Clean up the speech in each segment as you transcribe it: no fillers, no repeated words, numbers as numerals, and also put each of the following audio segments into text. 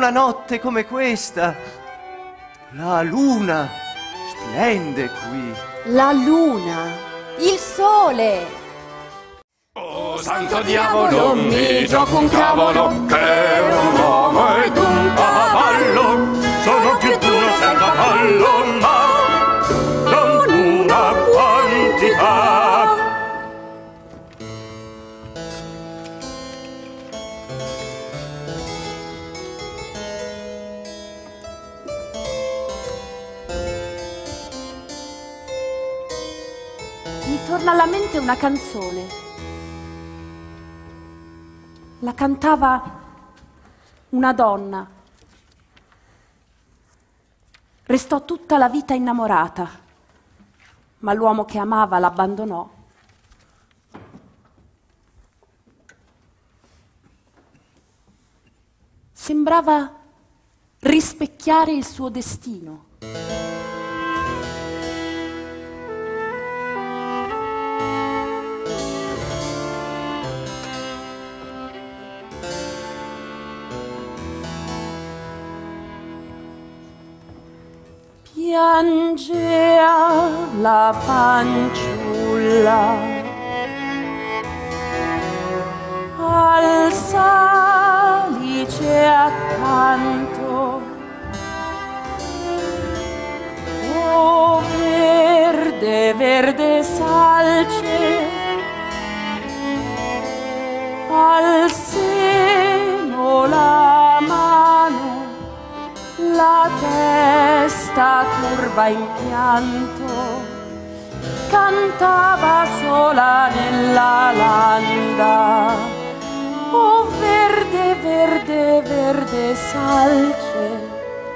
una notte come questa. La luna splende qui. La luna, il sole. Oh, santo diavolo, mi gioco un cavolo, che un uomo ed un cavallo sono più d'uno senza fallo, ma non una quantità. Mi torna alla mente una canzone. La cantava una donna. Restò tutta la vita innamorata, ma l'uomo che amava l'abbandonò. Sembrava rispecchiare il suo destino. Piangea la fanciulla al salice accanto. Oh, verde, verde salce, al seno la mano, la testa curva in pianto, cantava sola nella landa. Oh, verde, verde, verde salce,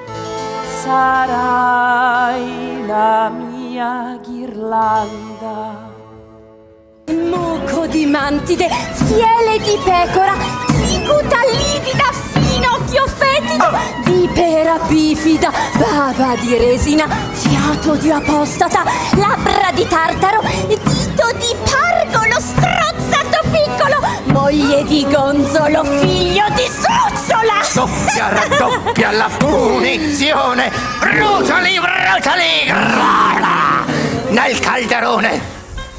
sarai la mia ghirlanda. Muco di mantide, fiele di pecora, zigotta livida, finocchio fetido, vipera bifida, bava di resina, fiato di apostata, labbra di tartaro, dito di pargolo, strozzato piccolo, moglie di gonzolo, figlio di struzzola. Doppia, raddoppia la punizione, bruciali, bruciali, grana, nel calderone.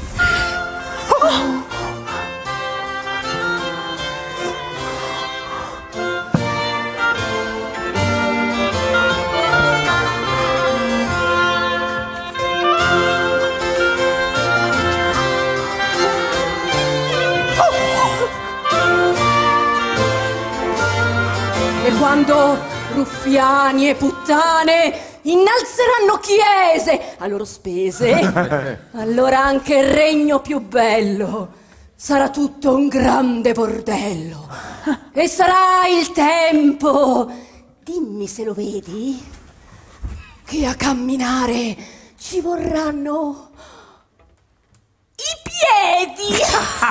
E quando ruffiani e puttane innalzeranno chiese a loro spese, allora anche il regno più bello sarà tutto un grande bordello. E sarà il tempo, dimmi se lo vedi, che a camminare ci vorranno i piedi.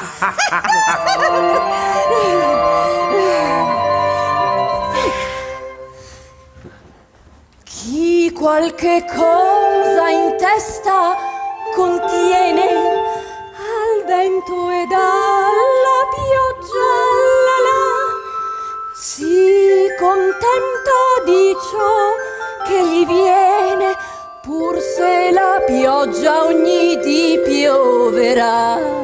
Chi qualche cosa in testa contiene, al vento ed alla pioggia si contenta di ciò che gli viene, pur se la pioggia ogni dì pioverà.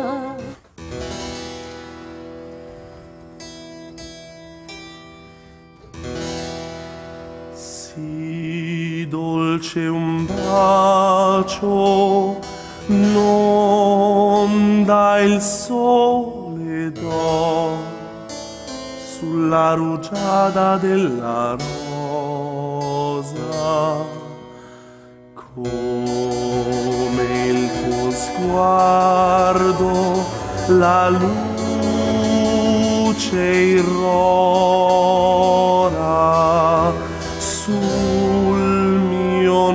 Sì, dolce un bacio non dà il sole d'oro sulla rugiada della rosa, come il tuo sguardo la luce irrora sul mio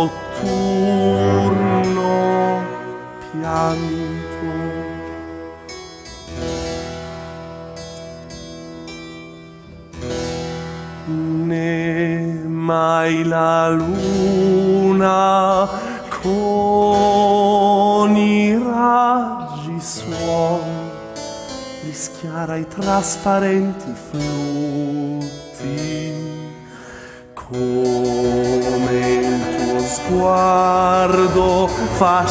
notturno pianto. Né mai la luna con i raggi suoi rischiara i trasparenti flutti come il tuo sguardo fa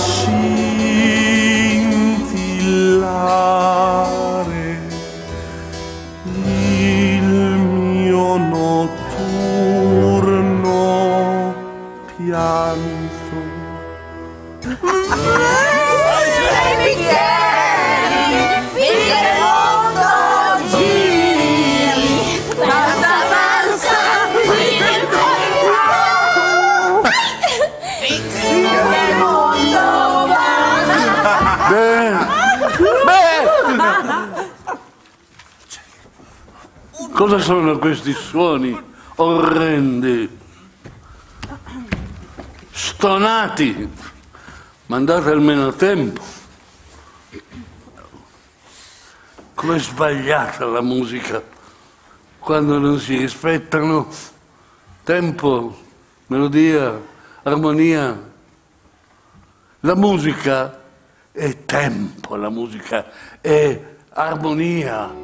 scintillare il mio notturno pianto. Cosa sono questi suoni orrendi? Stonati! Mandate almeno a tempo. Com'è sbagliata la musica quando non si rispettano tempo, melodia, armonia. La musica è tempo, la musica è armonia.